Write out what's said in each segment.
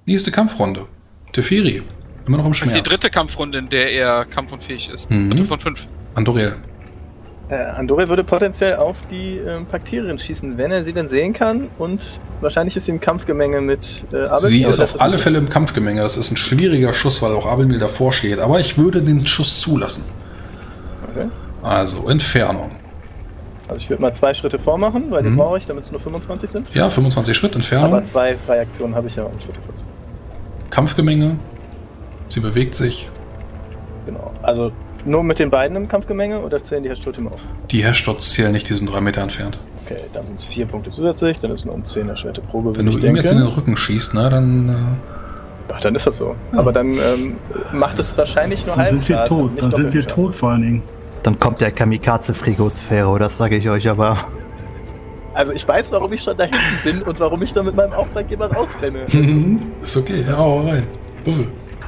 Nächste Kampfrunde. Teferi. Immer noch im Schmerz. Das ist die dritte Kampfrunde, in der er kampfunfähig ist. Dritte von 5. Andoriel. Andoriel würde potenziell auf die Paktierin schießen, wenn er sie denn sehen kann. Und wahrscheinlich ist sie im Kampfgemenge mit Abelmir. Sie ist auf alle Fälle im Kampfgemenge. Das ist ein schwieriger Schuss, weil auch Abelmir davor steht. Aber ich würde den Schuss zulassen. Okay. Also, Entfernung. Also ich würde mal 2 Schritte vormachen, weil die brauche ich, damit es nur 25 sind. Ja, 25 Schritt Entfernung. Aber 2 Reaktionen habe ich ja, um Schritte vorzumachen. Kampfgemenge. Sie bewegt sich. Genau. Also nur mit den beiden im Kampfgemenge oder zählen die Hashtotem auf? Die Hashtots zählen nicht, die sind 3 Meter entfernt. Okay, dann sind es 4 Punkte zusätzlich, dann ist nur um 10 erschwerte Probe. Wenn du ihm jetzt in den Rücken schießt, ne, dann... Ach, dann ist das so. Ja. Aber dann macht es wahrscheinlich nur halb. Dann sind wir tot, dann sind wir tot vor allen Dingen. Dann kommt der Kamikaze-Frigosphäre, das sage ich euch aber. Also ich weiß, warum ich schon da hinten bin und warum ich da mit meinem Auftraggeber rausrenne. Ist okay, ja, hau rein. Würfel.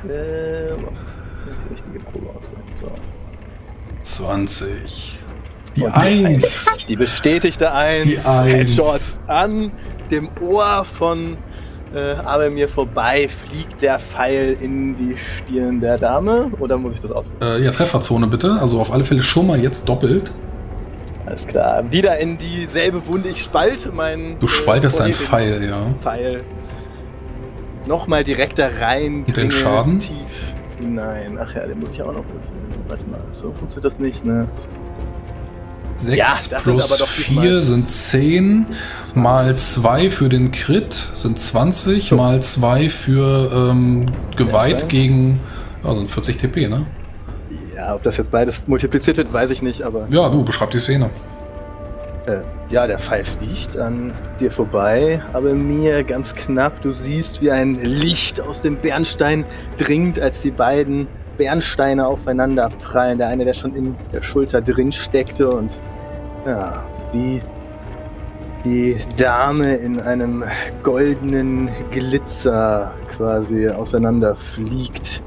Die richtige Probe auswählen. So. 20. Die 1. Die bestätigte 1. Die 1. Headshot an dem Ohr von Abelmir vorbei. Fliegt der Pfeil in die Stirn der Dame? Oder muss ich das auswählen? Ja, Trefferzone bitte. Also auf alle Fälle schon mal jetzt doppelt. Alles klar. Wieder in dieselbe Wunde. Ich spalte meinen... Du spaltest deinen Pfeil, ja. Pfeil. Nochmal direkt da rein. Und den Schaden? Tief hinein. Ach ja, den muss ich auch noch würfeln. Warte mal, so funktioniert das nicht, ne? 6 plus 4 sind 10, mal 2 für den Crit sind 20, mal 2 für Gewalt gegen, ja, sind 40 TP, ne? Ja, ob das jetzt beides multipliziert wird, weiß ich nicht, aber... Ja, du, beschreib die Szene. Ja, der Pfeil fliegt an dir vorbei, aber mir ganz knapp, du siehst, wie ein Licht aus dem Bernstein dringt, als die beiden Bernsteine aufeinander prallen. Der eine, der schon in der Schulter drin steckte und ja, wie die Dame in einem goldenen Glitzer quasi auseinander fliegt.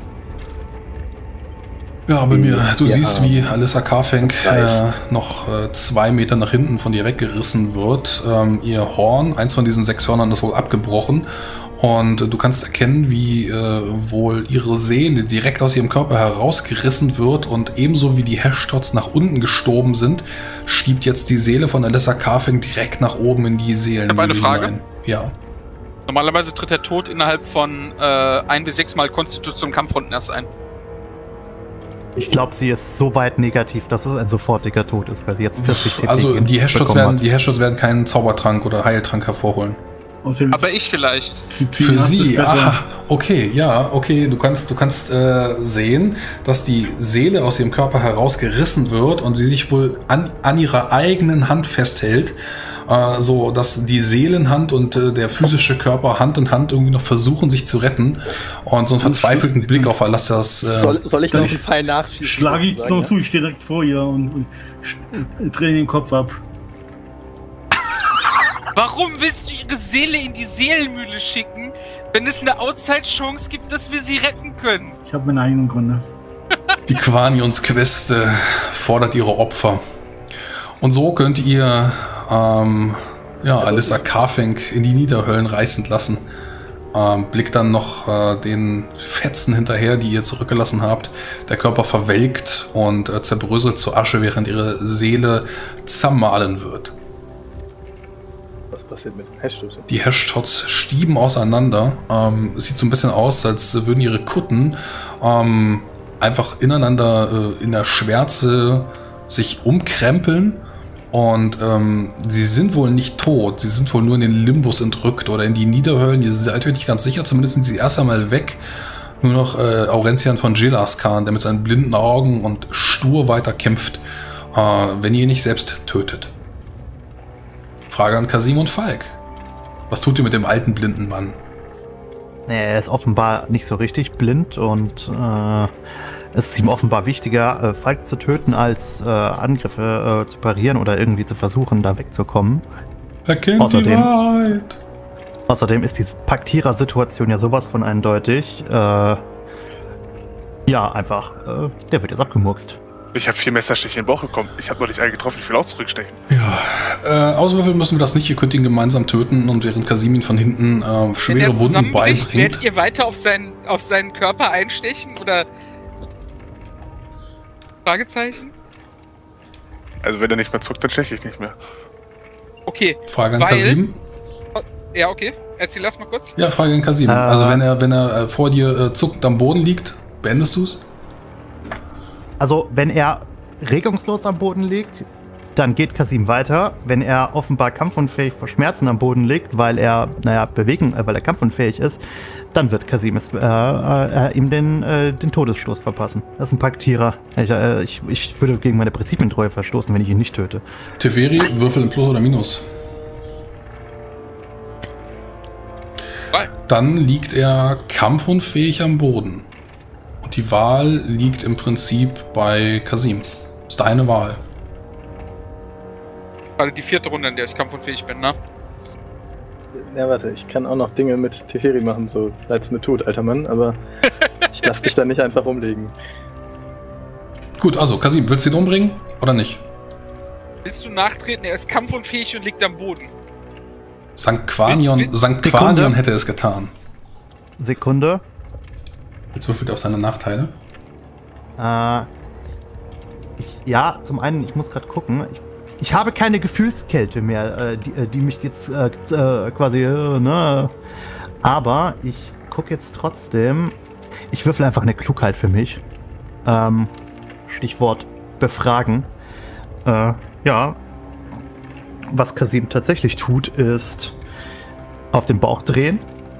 Ja, aber du siehst, wie Alyssa Carfenk noch 2 Meter nach hinten von dir weggerissen wird. Ihr Horn, eins von diesen 6 Hörnern, ist wohl abgebrochen. Und du kannst erkennen, wie wohl ihre Seele direkt aus ihrem Körper herausgerissen wird. Und ebenso wie die Hashtots nach unten gestoben sind, schiebt jetzt die Seele von Alyssa Carfenk direkt nach oben in die Seelen. Ich habe eine Frage. Hinein. Ja. Normalerweise tritt der Tod innerhalb von 1 bis 6 Mal Konstitution Kampfrunden erst ein. Ich glaube, sie ist so weit negativ, dass es ein sofortiger Tod ist, weil sie jetzt 40 TP Also die Hashtots werden keinen Zaubertrank oder Heiltrank hervorholen. Aber ich vielleicht. Für sie, okay, ja, okay, du kannst sehen, dass die Seele aus ihrem Körper herausgerissen wird und sie sich wohl an ihrer eigenen Hand festhält, so dass die Seelenhand und der physische Körper Hand in Hand irgendwie noch versuchen, sich zu retten und so einen verzweifelten Blick auf Alastas. Soll ich noch einen Pfeil nachschießen? Schlage ich noch zu, ich stehe direkt vor ihr und drehe den Kopf ab. Warum willst du ihre Seele in die Seelenmühle schicken, wenn es eine Outside-Chance gibt, dass wir sie retten können? Ich habe meine eigenen Gründe. Die Quanions-Quest fordert ihre Opfer. Und so könnt ihr Alyssa Carfenk in die Niederhöllen reißend lassen. Blickt dann noch den Fetzen hinterher, die ihr zurückgelassen habt. Der Körper verwelkt und zerbröselt zu Asche, während ihre Seele zermahlen wird. Was passiert mit den Hashtots? Die Hashtots stieben auseinander. Es sieht so ein bisschen aus, als würden ihre Kutten einfach ineinander in der Schwärze sich umkrempeln. Und sie sind wohl nicht tot, sie sind wohl nur in den Limbus entrückt oder in die Niederhöllen. Ihr seid euch nicht ganz sicher, zumindest sind sie erst einmal weg. Nur noch Aurentian von Gelaskan, der mit seinen blinden Augen und stur weiter kämpft, wenn ihr ihn nicht selbst tötet. Frage an Kasim und Falk. Was tut ihr mit dem alten blinden Mann? Er ist offenbar nicht so richtig blind und es ist ihm offenbar wichtiger, Falk zu töten, als Angriffe zu parieren oder irgendwie zu versuchen, da wegzukommen. Erkennt die Wahrheit. Außerdem ist diese Paktierer-Situation ja sowas von eindeutig. Ja, einfach, der wird jetzt abgemurkst. Ich habe 4 Messerstiche in den Bauch bekommen. Ich habe noch nicht einen getroffen, ich will auch zurückstechen. Ja, auswürfeln müssen wir das nicht. Ihr könnt ihn gemeinsam töten und während Kasim ihn von hinten schwere Wunden beibringt. Werdet ihr weiter auf seinen Körper einstechen oder? Fragezeichen? Also wenn er nicht mehr zuckt, dann steche ich nicht mehr. Okay. Frage an Kasim. Ja, okay. Erzähl erst mal kurz. Ja, Frage an Kasim. Also wenn er vor dir zuckend am Boden liegt, beendest du es? Also, wenn er regungslos am Boden liegt, dann geht Kasim weiter. Wenn er offenbar kampfunfähig vor Schmerzen am Boden liegt, weil er, weil er kampfunfähig ist, dann wird Kasim ihm den Todesstoß verpassen. Das ist ein Paktierer. Ich würde gegen meine Prinzipientreue verstoßen, wenn ich ihn nicht töte. Teferi, Würfel in Plus oder Minus? Dann liegt er kampfunfähig am Boden. Und die Wahl liegt im Prinzip bei Kasim. Ist deine Wahl. Also die 4. Runde, in der ich kampfunfähig bin, ne? Ja, warte, ich kann auch noch Dinge mit Teferi machen, so leid's mir tut, alter Mann, aber ich lass dich da nicht einfach rumlegen. Gut, also Kasim, willst du ihn umbringen oder nicht? Willst du nachtreten? Er ist kampfunfähig und liegt am Boden. Sankt Quanion hätte es getan. Sekunde. Jetzt würfelt er auf seine Nachteile. Ja, zum einen, ich muss gerade gucken. Ich habe keine Gefühlskälte mehr, die mich jetzt quasi, ne? Aber ich gucke jetzt trotzdem. Ich würfel einfach eine Klugheit für mich. Stichwort befragen. Ja. Was Kasim tatsächlich tut, ist auf den Bauch drehen.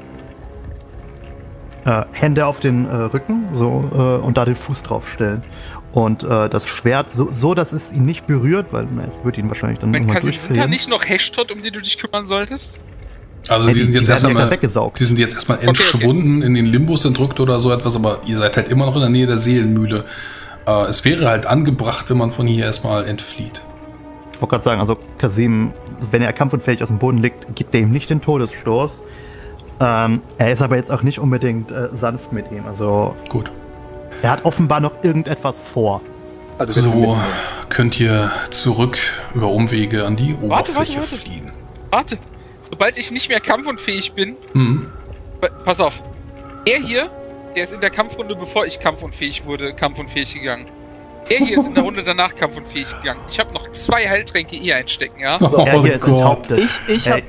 Hände auf den Rücken und da den Fuß draufstellen. Und das Schwert so, dass es ihn nicht berührt, weil es wird ihn wahrscheinlich dann irgendwann durchfrieren. Sind da nicht noch Hashtot, um die du dich kümmern solltest? Also die sind jetzt erstmal weggesaugt. Die sind jetzt erstmal entschwunden, in den Limbus entrückt oder so etwas, aber ihr seid halt immer noch in der Nähe der Seelenmühle. Es wäre halt angebracht, wenn man von hier erstmal entflieht. Ich wollte gerade sagen, also Kasim, wenn er kampfunfähig aus dem Boden liegt, gibt er ihm nicht den Todesstoß. Er ist aber jetzt auch nicht unbedingt sanft mit ihm. Also gut. Er hat offenbar noch irgendetwas vor. Also so könnt ihr zurück über Umwege an die Oberfläche fliehen. Warte, sobald ich nicht mehr kampfunfähig bin, pass auf, er hier, der ist in der Kampfrunde, bevor ich kampfunfähig wurde, kampfunfähig gegangen. Er hier ist in der Runde danach kampfunfähig gegangen. Ich habe noch 2 Heiltränke hier einstecken, ja? Er hier ist enthauptet. Ich habe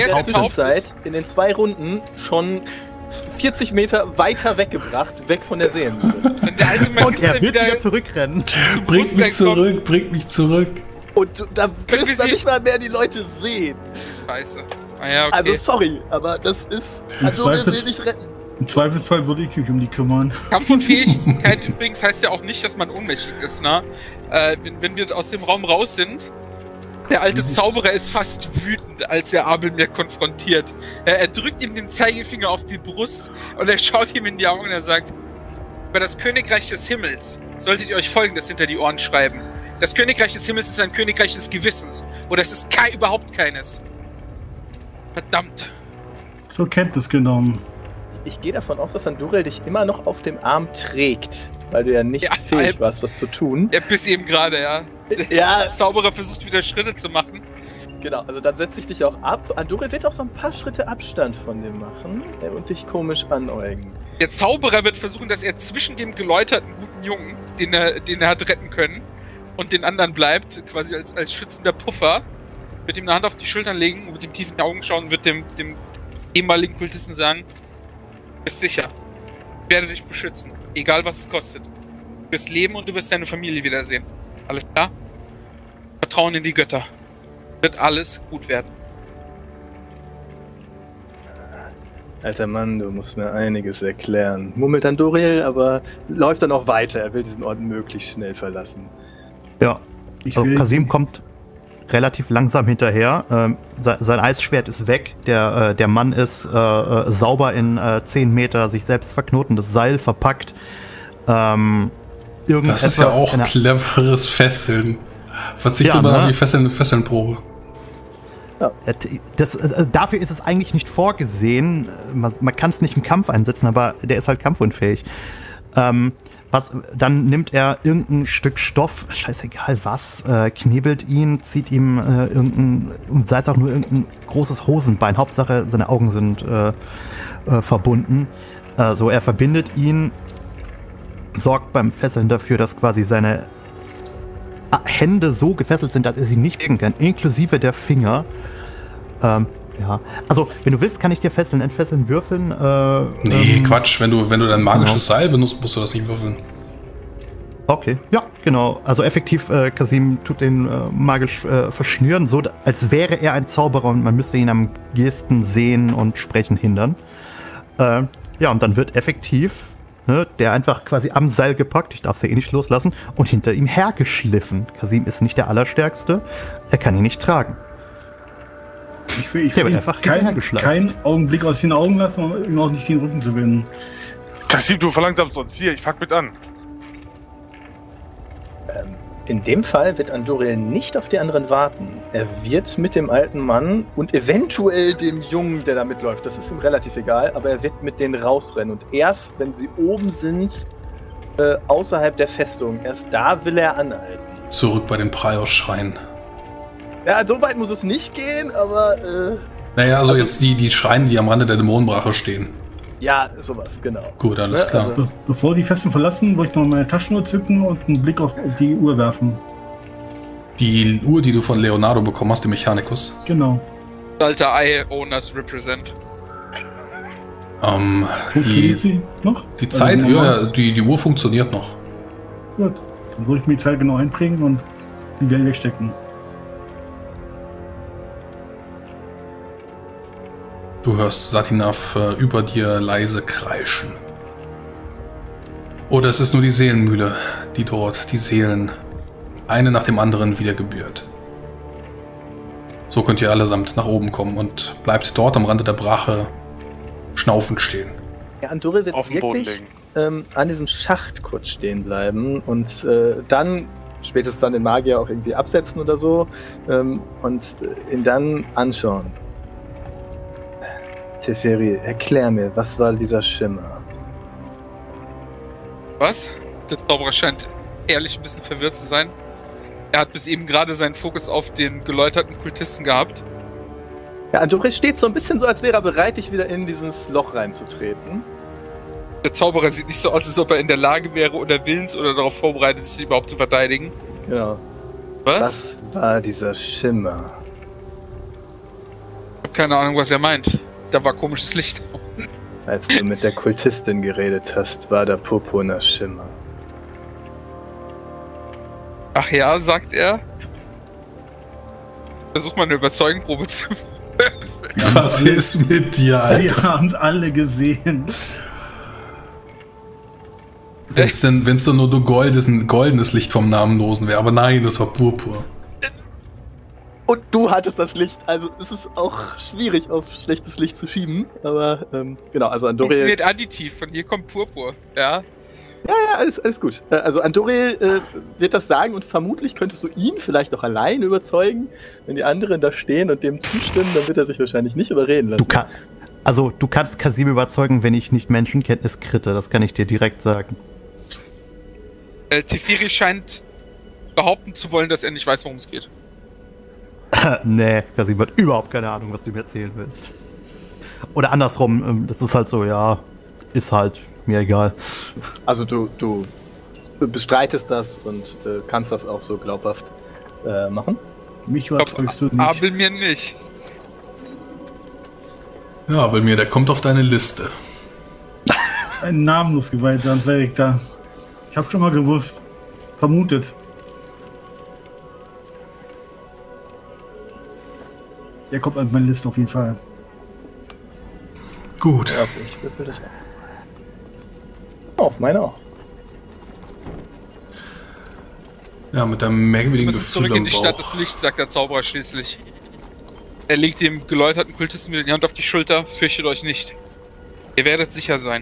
in den 2 Runden schon 40 Meter weiter weggebracht, weg von der Seelenmühle. Und er wird wieder zurückrennen. Bringt mich zurück. Und da wirst du nicht mal mehr die Leute sehen. Scheiße. Ah ja, okay. Also sorry, aber das ist... Also wir will nicht retten. Im Zweifelsfall würde ich mich um die kümmern. Kampfunfähigkeit übrigens heißt ja auch nicht, dass man ohnmächtig ist, ne? Wenn wir aus dem Raum raus sind, der alte Zauberer ist fast wütend, als er Abelmir konfrontiert. Er drückt ihm den Zeigefinger auf die Brust und er schaut ihm in die Augen und er sagt: Über das Königreich des Himmels solltet ihr euch Folgendes hinter die Ohren schreiben. Das Königreich des Himmels ist ein Königreich des Gewissens. Oder es ist überhaupt keines. Verdammt. Zur Kenntnis genommen. Ich gehe davon aus, dass Anduril dich immer noch auf dem Arm trägt, weil du ja nicht fähig warst, was zu tun. Ja, bis eben gerade, ja. Der Zauberer versucht wieder Schritte zu machen. Genau, also dann setze ich dich auch ab. Anduril wird auch so ein paar Schritte Abstand von dir machen und dich komisch anäugen. Der Zauberer wird versuchen, dass er zwischen dem geläuterten guten Jungen, den er hat retten können, und den anderen bleibt, quasi als schützender Puffer, mit ihm eine Hand auf die Schultern legen, mit dem tief in die Augen schauen und wird dem ehemaligen Kultisten sagen: Bist sicher. Ich werde dich beschützen. Egal was es kostet. Du wirst leben und du wirst deine Familie wiedersehen. Alles klar? Vertrauen in die Götter. Wird alles gut werden. Alter Mann, du musst mir einiges erklären. Mummelt Anduril, aber läuft dann auch weiter. Er will diesen Ort möglichst schnell verlassen. Ja. Also Kasim kommt relativ langsam hinterher. Sein Eisschwert ist weg. Der Mann ist sauber in 10 Meter sich selbst verknotendes Seil verpackt. Das ist ja auch cleveres Fesseln. Verzichte mal auf die Fesselnprobe. Ja. Dafür ist es eigentlich nicht vorgesehen. Man kann es nicht im Kampf einsetzen, aber der ist halt kampfunfähig. Dann nimmt er irgendein Stück Stoff, scheißegal was, knebelt ihn, zieht ihm sei es auch nur irgendein großes Hosenbein, Hauptsache seine Augen sind verbunden. Also er verbindet ihn, sorgt beim Fesseln dafür, dass quasi seine Hände so gefesselt sind, dass er sie nicht bewegen kann, inklusive der Finger. Ja, also wenn du willst, kann ich dir entfesseln, würfeln. Nee, Quatsch, wenn du dein magisches Seil benutzt, musst du das nicht würfeln. Okay, ja, genau. Also effektiv, Kasim tut den magisch verschnüren, so als wäre er ein Zauberer und man müsste ihn am Gesten, Sehen und Sprechen hindern. Ja, und dann wird effektiv der einfach quasi am Seil gepackt, ich darf sie nicht loslassen, und hinter ihm hergeschliffen. Kasim ist nicht der Allerstärkste, er kann ihn nicht tragen. Ich will einfach keinen Augenblick aus den Augen lassen, um ihm auch nicht den Rücken zu wenden. Kasim, du verlangsamst uns. Hier, ich fang mit an. In dem Fall wird Andoril nicht auf die anderen warten. Er wird mit dem alten Mann und eventuell dem Jungen, der da mitläuft, das ist ihm relativ egal, aber er wird mit denen rausrennen. Und erst, wenn sie oben sind, außerhalb der Festung, erst da will er anhalten. Zurück bei den Praios-Schreien. Ja, so weit muss es nicht gehen, aber... Naja, also jetzt die Schreine, die am Rande der Dämonenbrache stehen. Ja, sowas, genau. Gut, alles klar. Also, bevor die Festung verlassen, wollte ich noch meine Taschenuhr zücken und einen Blick auf die Uhr werfen. Die Uhr, die du von Leonardo bekommen hast, die Mechanicus. Genau. Alter Eye-Owners represent. Funktioniert sie noch? Die Zeit, die Uhr funktioniert noch. Gut, dann würde ich mir die Zeit genau einprägen und die Welt wegstecken. Du hörst Satinav über dir leise kreischen. Oder es ist nur die Seelenmühle, die dort die Seelen eine nach dem anderen wiedergebührt. So könnt ihr allesamt nach oben kommen und bleibt dort am Rande der Brache schnaufend stehen. Ja, Andoril wird auf den Boden wirklich legen. An diesem Schacht kurz stehen bleiben und dann spätestens dann den Magier auch irgendwie absetzen oder so und ihn dann anschauen. Teferi, erklär mir, was war dieser Schimmer? Was? Der Zauberer scheint ehrlich ein bisschen verwirrt zu sein. Er hat bis eben gerade seinen Fokus auf den geläuterten Kultisten gehabt. Ja, Andoril steht so ein bisschen so, als wäre er bereit, dich wieder in dieses Loch reinzutreten. Der Zauberer sieht nicht so aus, als ob er in der Lage wäre oder willens oder darauf vorbereitet, sich überhaupt zu verteidigen. Genau. Was? Was war dieser Schimmer? Ich habe keine Ahnung, was er meint. Da war komisches Licht. Als du mit der Kultistin geredet hast, war da purpurner Schimmer. Ach ja, sagt er. Versuch mal eine Überzeugenprobe zu... Was ist mit dir, Alter? Wir haben es alle gesehen. Wenn es denn nur goldenes Licht vom Namenlosen wäre, aber nein, das war Purpur. Und du hattest das Licht, also es ist auch schwierig, auf schlechtes Licht zu schieben, aber genau, also Andoril... Funktioniert additiv, von hier kommt Purpur, ja? Ja, alles gut. Also Andoril wird das sagen und vermutlich könntest du ihn vielleicht auch allein überzeugen. Wenn die anderen da stehen und dem zustimmen, dann wird er sich wahrscheinlich nicht überreden lassen. Du kannst Kasim überzeugen, wenn ich nicht Menschenkenntnis kritte, das kann ich dir direkt sagen. Teferi scheint behaupten zu wollen, dass er nicht weiß, worum es geht. Nee, Kasim hat überhaupt keine Ahnung, was du mir erzählen willst. Oder andersrum, das ist halt so, ja, ist halt mir egal. Also du bestreitest das und kannst das auch so glaubhaft machen? Mich überzeugst du nicht. Aber mir nicht. Ja, aber mir, der kommt auf deine Liste. Ein namenlos geweihter Handwerk da. Ich hab schon mal gewusst. Vermutet. Der kommt an meine Liste auf jeden Fall. Gut. Ja, ich würfel das auch. Auf meine auch. Ja, mit einem merkwürdigen Wir müssen Gefühl zurück in im die Bauch. Stadt des Lichts, sagt der Zauberer schließlich. Er legt dem geläuterten Kultisten wieder die Hand auf die Schulter. Fürchtet euch nicht. Ihr werdet sicher sein.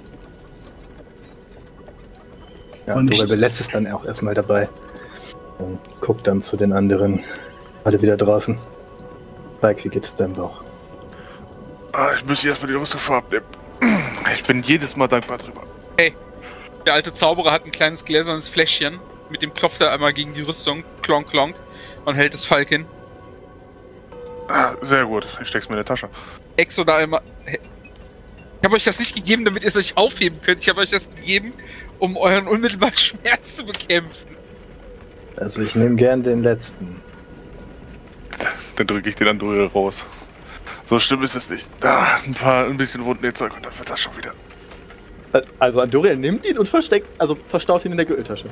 Ja, Und Andoril belässt es dann auch erstmal dabei. Und guckt dann zu den anderen. Alle wieder draußen. Spike, wie geht es deinem Bauch? Ich müsste erstmal die Rüstung vorab nehmen. Ich bin jedes Mal dankbar drüber. Hey, Der alte Zauberer hat ein kleines gläsernes Fläschchen, mit dem klopft er einmal gegen die Rüstung, klonk, klonk, und hält das Falk hin. Ah, sehr gut, ich steck's mir in die Tasche. Exo da einmal... Ich habe euch das nicht gegeben, damit ihr es euch aufheben könnt. Ich habe euch das gegeben, um euren unmittelbaren Schmerz zu bekämpfen. Also ich nehme gern den letzten. Dann drücke ich den Anduriel raus. So schlimm ist es nicht. Ein bisschen Wundnetzzeug und dann wird das schon wieder. Also Anduriel nimmt ihn und verstaut ihn in der Gürteltasche.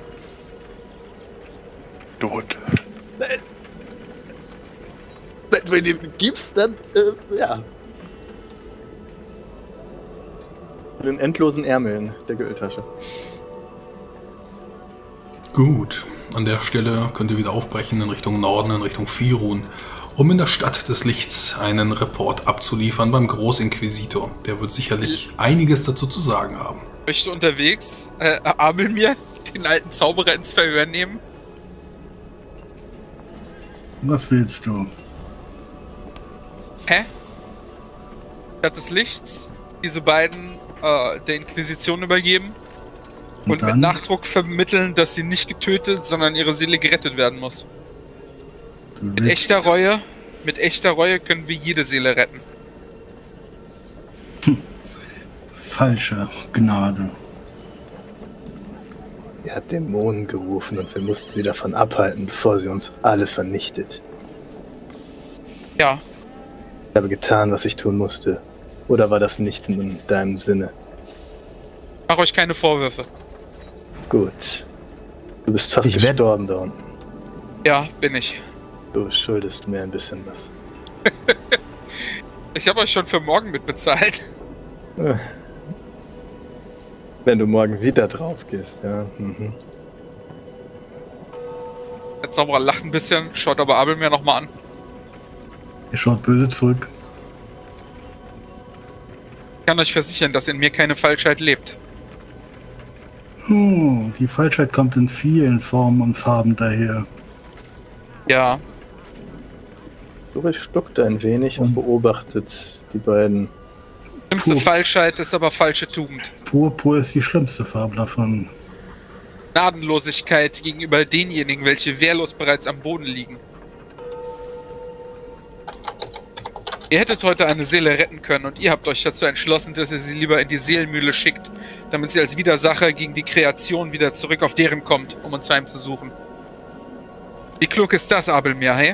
Du Hund. Wenn du ihn gibst, dann, ja. In den endlosen Ärmeln der Gürteltasche. Gut, an der Stelle könnt ihr wieder aufbrechen in Richtung Norden, in Richtung Firun, um in der Stadt des Lichts einen Report abzuliefern beim Großinquisitor. Der wird sicherlich einiges dazu zu sagen haben. Möchte unterwegs Abelmir den alten Zauberer ins Verhör nehmen? Was willst du? Hä? Stadt des Lichts, diese beiden der Inquisition übergeben und mit Nachdruck vermitteln, dass sie nicht getötet, sondern ihre Seele gerettet werden muss. Mit echter Reue können wir jede Seele retten. Falsche Gnade. Er hat Dämonen gerufen und wir mussten sie davon abhalten, bevor sie uns alle vernichtet. Ja. Ich habe getan, was ich tun musste. Oder war das nicht in deinem Sinne? Mach euch keine Vorwürfe. Gut. Du bist fast gestorben da unten. Ja, bin ich. Du schuldest mir ein bisschen was. Ich habe euch schon für morgen mitbezahlt. Wenn du morgen wieder drauf gehst, ja. Mhm. Der Zauberer lacht ein bisschen, schaut aber Abelmir nochmal an. Er schaut böse zurück. Ich kann euch versichern, dass in mir keine Falschheit lebt. Die Falschheit kommt in vielen Formen und Farben daher. Ja. Doris stuckt ein wenig und beobachtet die beiden. Schlimmste Falschheit ist aber falsche Tugend. Purpur ist die schlimmste Farbe davon. Gnadenlosigkeit gegenüber denjenigen, welche wehrlos bereits am Boden liegen. Ihr hättet heute eine Seele retten können und ihr habt euch dazu entschlossen, dass ihr sie lieber in die Seelenmühle schickt, damit sie als Widersacher gegen die Kreation wieder zurück auf deren kommt, um uns heimzusuchen. Wie klug ist das, Abelmir, hey?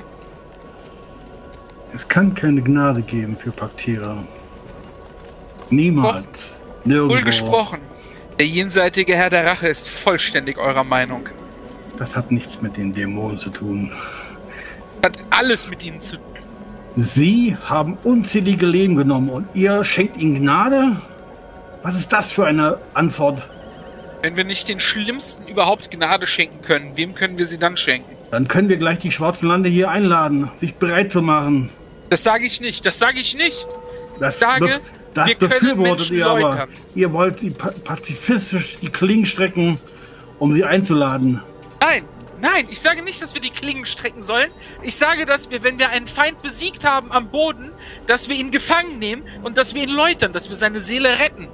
Es kann keine Gnade geben für Paktierer. Niemals. Nirgendwo. Wohl gesprochen. Der jenseitige Herr der Rache ist vollständig eurer Meinung. Das hat nichts mit den Dämonen zu tun. Hat alles mit ihnen zu tun. Sie haben unzählige Leben genommen und ihr schenkt ihnen Gnade? Was ist das für eine Antwort? Wenn wir nicht den Schlimmsten überhaupt Gnade schenken können, wem können wir sie dann schenken? Dann können wir gleich die Schwarzen Lande hier einladen, sich bereit zu machen. Das sage ich nicht, das sage ich nicht. Das wir befürwortet ihr aber. läutern. Ihr wollt sie pazifistisch die Klingen strecken, um sie einzuladen. Nein, ich sage nicht, dass wir die Klingen strecken sollen. Ich sage, dass wir, wenn wir einen Feind besiegt haben am Boden, dass wir ihn gefangen nehmen und dass wir ihn läutern, dass wir seine Seele retten.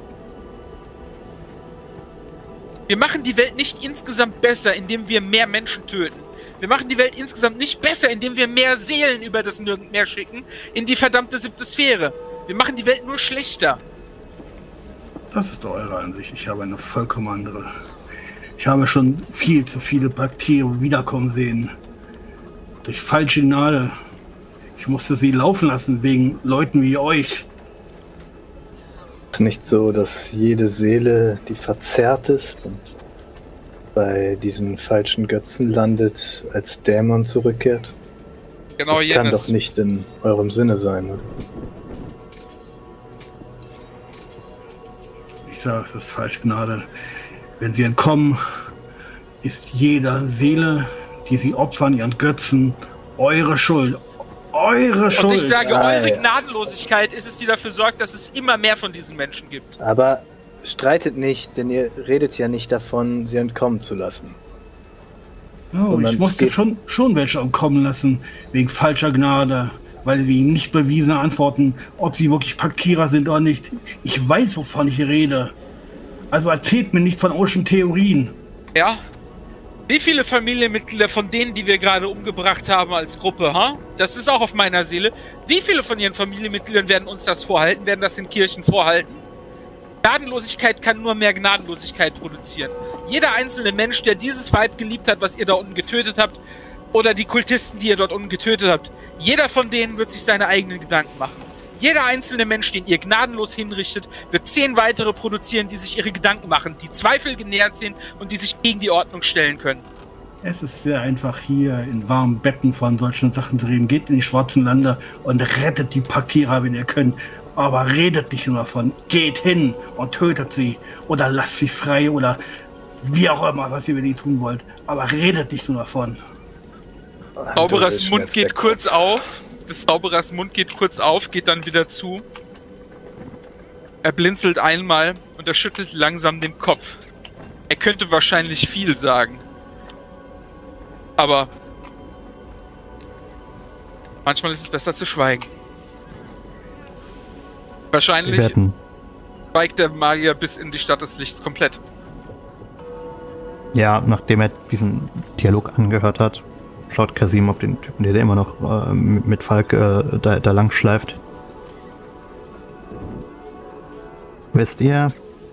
Wir machen die Welt nicht insgesamt besser, indem wir mehr Menschen töten. Wir machen die Welt insgesamt nicht besser, indem wir mehr Seelen über das Nirgendmeer schicken in die verdammte 7. Sphäre. Wir machen die Welt nur schlechter. Das ist eure Ansicht. Ich habe eine vollkommen andere. Ich habe schon viel zu viele Bakterien wiederkommen sehen. Durch falsche Gnade. Ich musste sie laufen lassen wegen Leuten wie euch. Es ist nicht so, dass jede Seele, die verzerrt ist und bei diesen falschen Götzen landet, als Dämon zurückkehrt? Genau, das kann doch nicht in eurem Sinne sein, oder? Ich sage, es ist falsche Gnade. Wenn sie entkommen, ist jeder Seele, die sie opfern, ihren Götzen, eure Schuld. Eure Schuld. Und ich sage, eure Gnadenlosigkeit ist es, die dafür sorgt, dass es immer mehr von diesen Menschen gibt. Aber streitet nicht, denn ihr redet ja nicht davon, sie entkommen zu lassen. Oh, ich musste schon welche entkommen lassen, wegen falscher Gnade, weil wir ihnen nicht bewiesen antworten, ob sie wirklich Paktierer sind oder nicht. Ich weiß, wovon ich rede. Also erzählt mir nicht von Ocean Theorien. Ja? Wie viele Familienmitglieder von denen, die wir gerade umgebracht haben als Gruppe, ha? Das ist auch auf meiner Seele. Wie viele von ihren Familienmitgliedern werden uns das vorhalten, werden das in Kirchen vorhalten? Gnadenlosigkeit kann nur mehr Gnadenlosigkeit produzieren. Jeder einzelne Mensch, der dieses Weib geliebt hat, was ihr da unten getötet habt, oder die Kultisten, die ihr dort unten getötet habt, jeder von denen wird sich seine eigenen Gedanken machen. Jeder einzelne Mensch, den ihr gnadenlos hinrichtet, wird 10 weitere produzieren, die sich ihre Gedanken machen, die Zweifel genährt sind und die sich gegen die Ordnung stellen können. Es ist sehr einfach, hier in warmen Betten von solchen Sachen zu reden. Geht in die schwarzen Lande und rettet die Paktierer, wenn ihr könnt. Aber redet nicht nur davon. Geht hin und tötet sie. Oder lasst sie frei oder wie auch immer, was ihr mit ihnen tun wollt. Aber redet nicht nur davon. Zauberers Mund geht kurz auf. Des Zauberers Mund geht kurz auf, geht dann wieder zu. Er blinzelt einmal und er schüttelt langsam den Kopf. Er könnte wahrscheinlich viel sagen. Aber manchmal ist es besser zu schweigen. Wahrscheinlich schweigt der Magier bis in die Stadt des Lichts komplett. Ja, nachdem er diesen Dialog angehört hat, schaut Kasim auf den Typen, der immer noch mit Falk da lang schleift. Wisst ihr,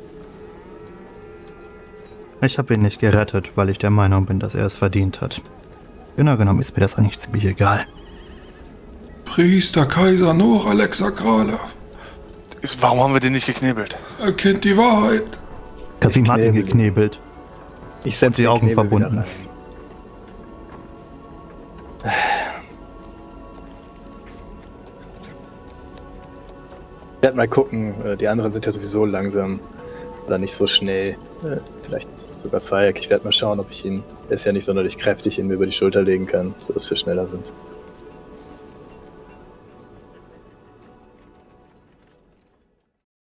ich habe ihn nicht gerettet, weil ich der Meinung bin, dass er es verdient hat. Genau genommen ist mir das eigentlich ziemlich egal. Priester Kaiser Nor Alexa Grale. Warum haben wir den nicht geknebelt? Er kennt die Wahrheit. Kasim hat ihn geknebelt. Ich setze die Augen verbunden. Ich werde mal gucken, die anderen sind ja sowieso langsam oder nicht so schnell. Vielleicht sogar Falk. Ich werde mal schauen, ob ich ihn, er ist ja nicht sonderlich kräftig, ihn mir über die Schulter legen kann, sodass wir schneller sind.